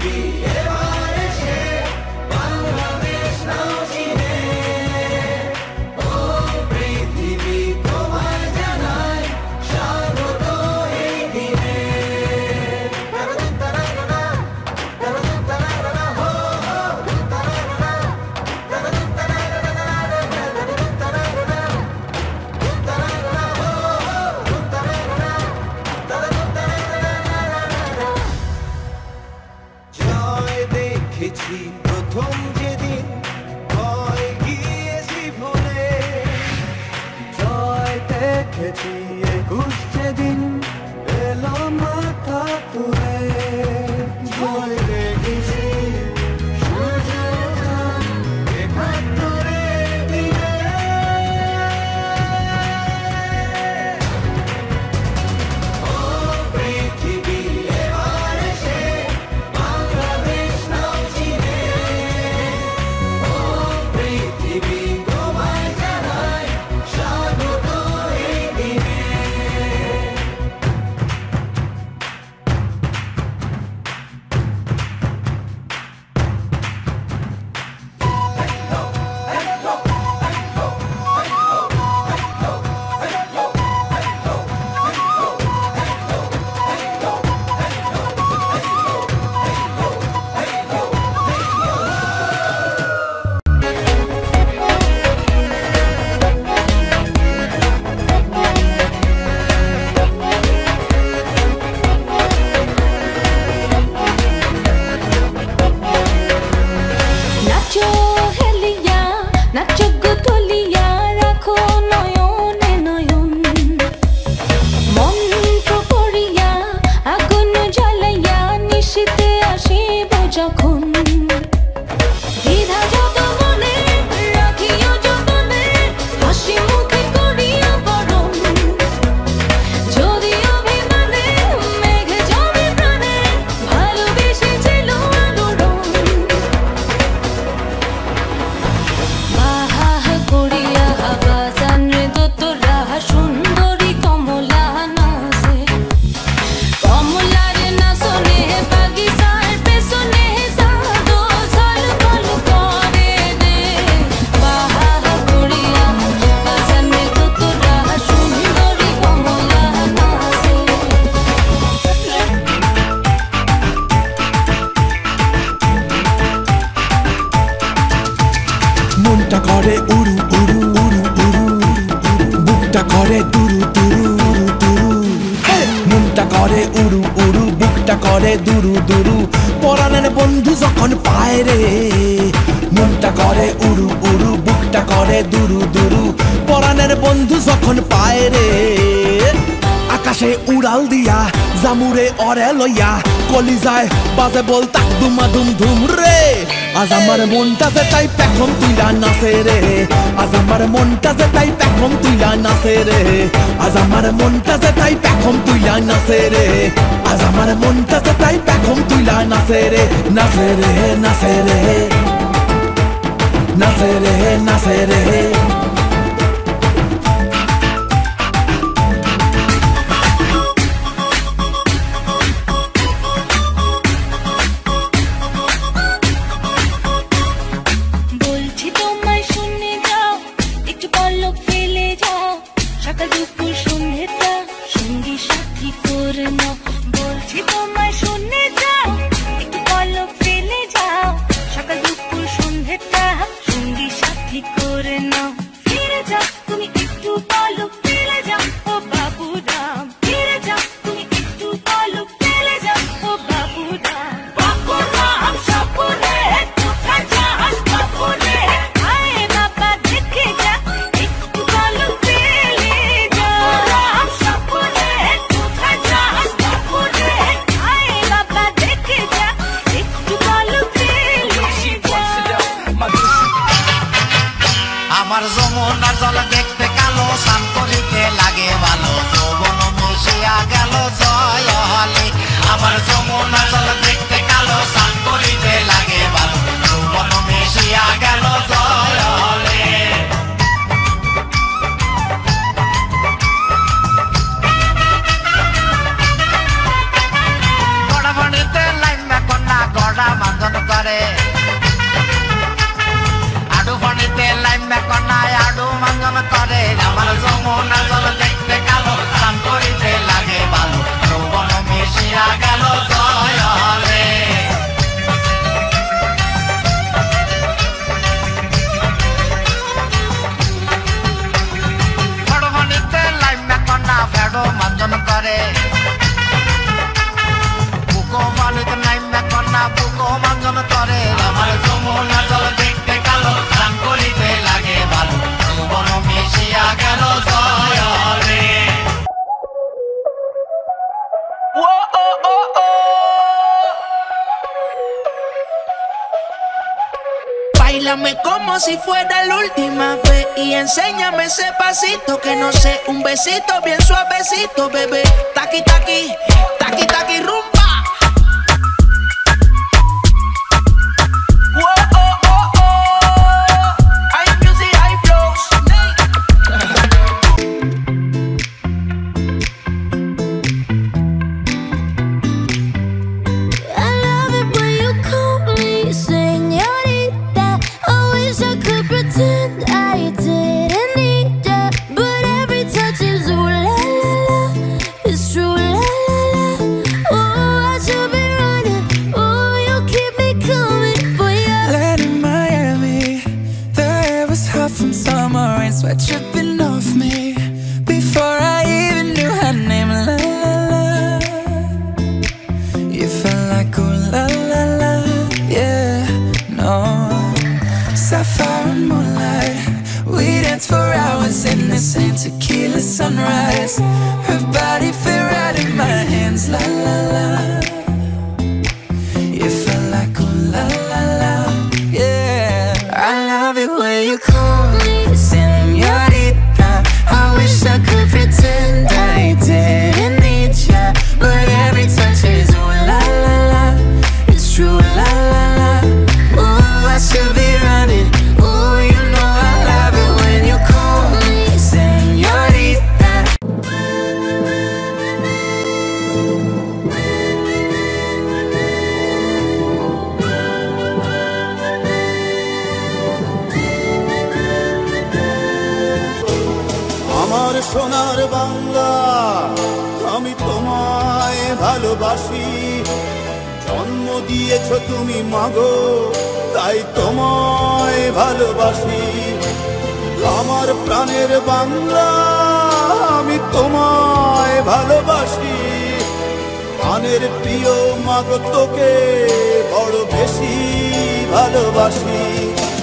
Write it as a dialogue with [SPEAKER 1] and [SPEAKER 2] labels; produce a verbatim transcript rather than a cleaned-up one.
[SPEAKER 1] বাজে বল তাক দুমা দুম ধুম রে আজ আমার মনটা যে তাই পেখম তুইলা নাচে রে আজ আমার মনটা যে তাই পেখম তুইলা নাচে রে আজ আমার মনটা যে তাই পেখম তুইলা নাচে রে আজ আমার মনটা যে তাই পেখম তুইলা নাচে রে নাচে রে নাচে রে নাচে রে নাচে রে
[SPEAKER 2] আমার যমুনা জল দেখতে কালো স্নান করিতে লাগে ভালো যৌবন মিশিয়া গেল জয়রে ফড়মণিতে লাইমে কন্যা ফেডো মঞ্জন করে বুকো মানিতে লাইমে কন্যা বুকো মঞ্জন করে আমার যমুনা জল দেখতে কালো স্নান করিতে লাগে ভালো যৌবন মিশিয়া গেল জয়রে
[SPEAKER 3] Báilame como si fuera la última vez y enséñame ese pasito que no sé, un besito bien suavecito, bebé. Taqui taqui, taqui taqui rumba.
[SPEAKER 4] Sweat dripping off me before I even knew her name. La la la, you felt like ooh la la la, yeah. No, sapphire and moonlight, we danced for hours in the same tequila sunrise. Her body fit right in my hands. La la la, you felt like ooh la la la, yeah. I love it when you call me señorita. I wish I could pretend I didn't need ya, but every touch is ooh la la la. It's true la la la. Ooh, I should be running. Ooh, you know I love it when you call me señorita.
[SPEAKER 1] আমার সোনার বাংলা আমি তোমায় ভালোবাসি জন্ম দিয়েছো তুমি মাগো তাই তোমায় ভালোবাসি আমার প্রাণের বাংলা আমি তোমায় ভালোবাসি প্রাণের প্রিয় মাগো তোকে বড় বেশি ভালোবাসি